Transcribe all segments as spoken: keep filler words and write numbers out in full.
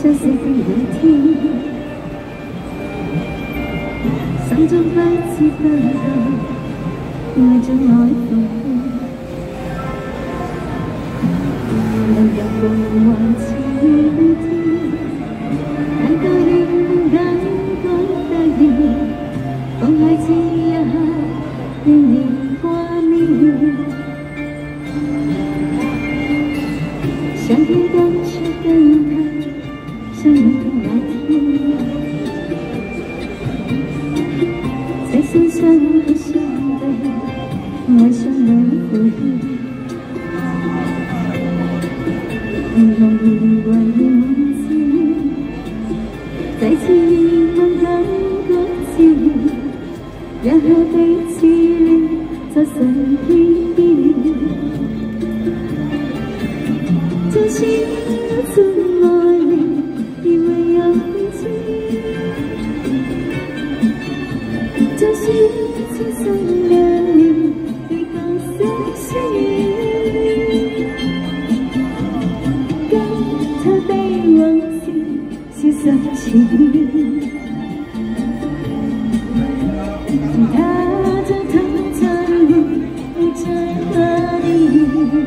相思的雨天，心中不知不覺，愛着愛復流入夢幻似雨天，感覺應感覺突然，放開這一刻，令你掛念。 想起當初跟他相擁的那天，在心上和相對，愛上了回憶，朦朧以為夢境，再次以夢感覺自然，然後彼此戀在身邊。 真心怎愛你，以為有情；真心輕鬆兩年，一個相信。跟他被往事是深情，踏着他的路，不知何地。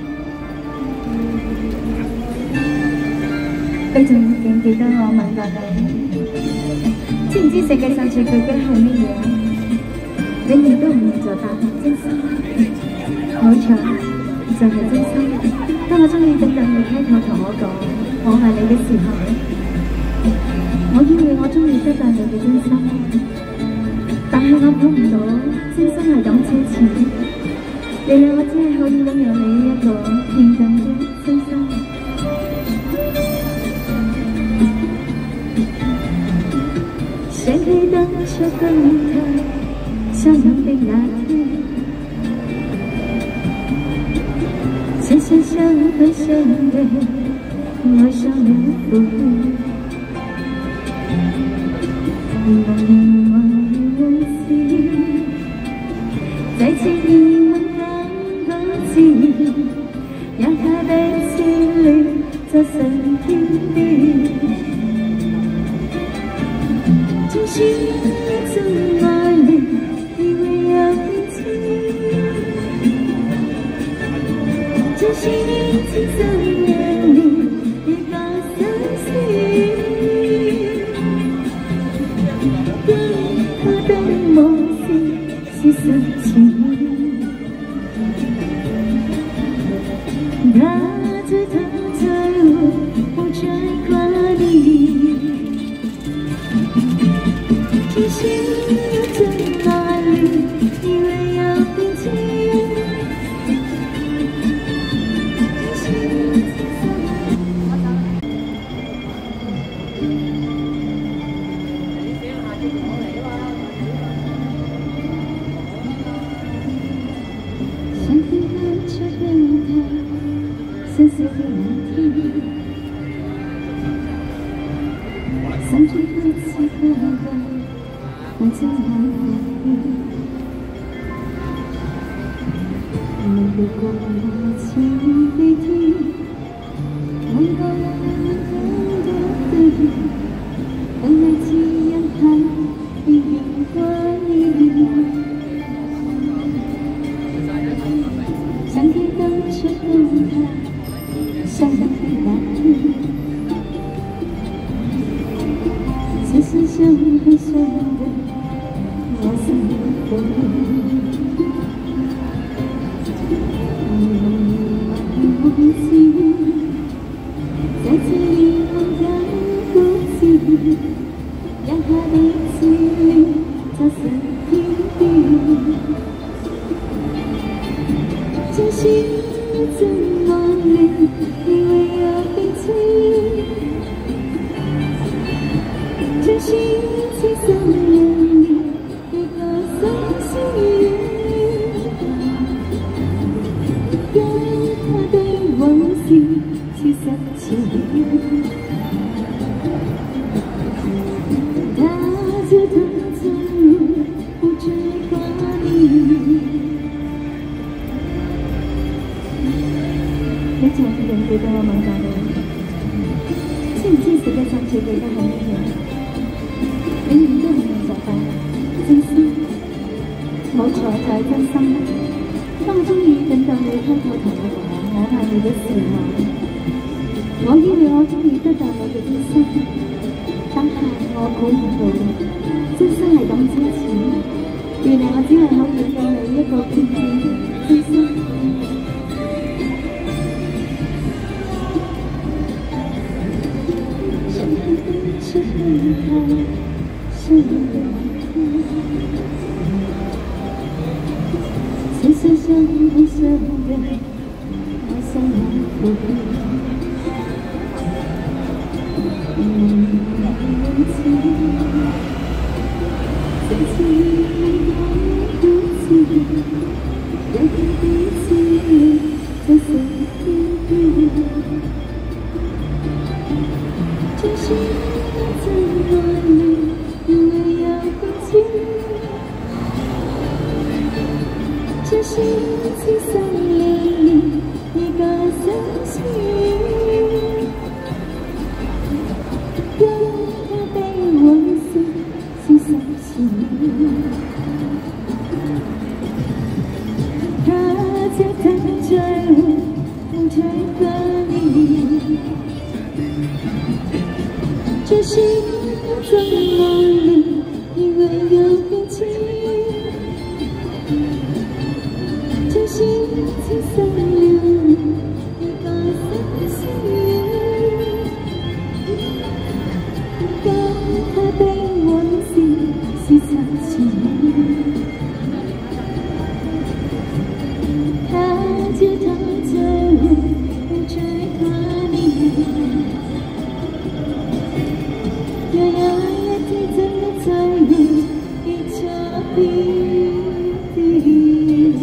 你仲記唔記得我問過你，知唔知世界上最巨嘅係乜嘢？永遠都唔會做答案，真心。冇錯，就係真心。當我終於等到你開口同我講我愛你嘅時候，我以為我終於得到你嘅真心，但係我估唔到真心係咁奢侈。原來我只係可以擁有你一個平等嘅真心。 想起當初跟他相擁的那天，在心相對相對，愛上了回憶，茫然懷夢時，再次以夢感覺自然，讓他彼此戀在身邊。 真心怎愛你，以為有情；真心輕鬆兩年，一個相信。跟他的夢是是深情，踏着他的路，不再掛念。 真心在哪裡？以為有平靜。想起當初跟他相思的那天，心中不知不覺。 我真係回憶，未遇過我似飛天，看過很多對比，但係只因他已變掛念。想起當初跟他相擁的那天，在心相對相對。 我心回憶，夢境，再次以夢感覺自然，讓他彼此戀在身邊。真心怎愛你，以為有平靜，真心輕鬆兩年。 相信，跟他的往事是深情，踏着他的路，不再掛念。你仲記唔記得我問過你，知唔知？ 冇錯就係真心。當我終於等到你開口同我講我愛你嘅時候，我以為我終於得到你嘅真心，但係我估唔到真心係咁奢侈，原來我只係可以給你一個片片真心。是離開，是離開，只是想不捨得，我想要不必。沒問題，再次遇到不自己，要給彼此再次體會。這是怎麼了？因為要回去，這是青山流離一個相信，讓它被我撕心傷心，它就躺在我這個你。這是怎麼了？因為有變遷，這是青山流離一個相信，讓它被我撕心傷心，它就躺在我這個你。有有一天真的在意一腳必地，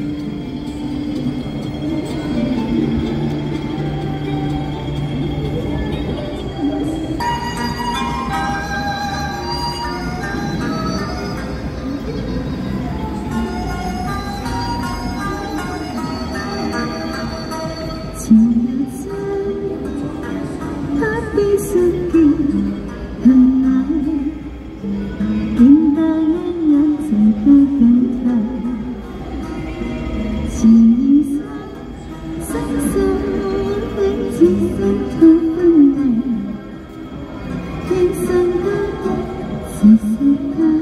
情人在他的身邊。很愛，聽到人人最後感嘆，情深深深會經深透分離，天生的是世界，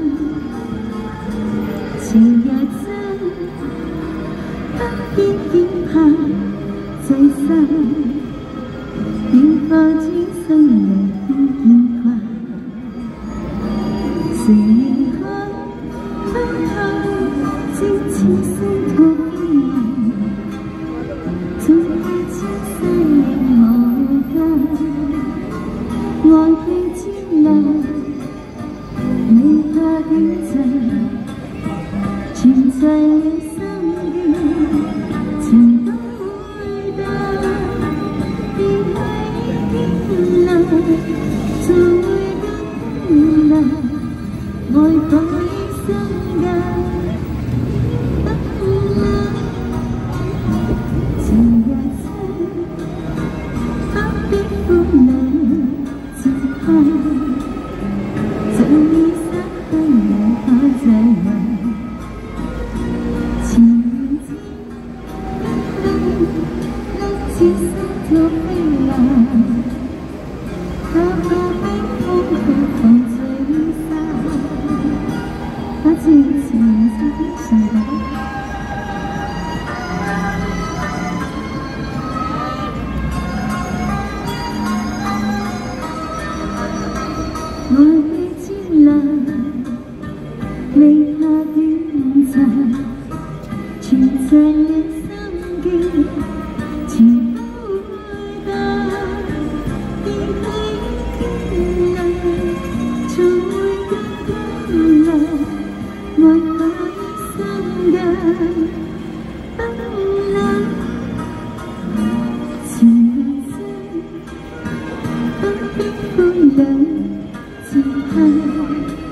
情也真，不必驚怕最深，要抱緊生命。隨年後，分後，盡情生活變幻，總會將生命無間，愛被接納，未怕點陣，存在你身邊，情都會到，別係天亮，就會更亮。愛在心間，不冷，情也真，不必負能自拍，就已失去無可再問，情人間，不冷，似心跳飛浪，它怕冰封去放最沙。把自己藏在身後，愛被接納，未怕短暫，存在你身邊，情都會到，別係天亮，就會更亮。愛在心間，不冷，情人間，不必負兩自拍。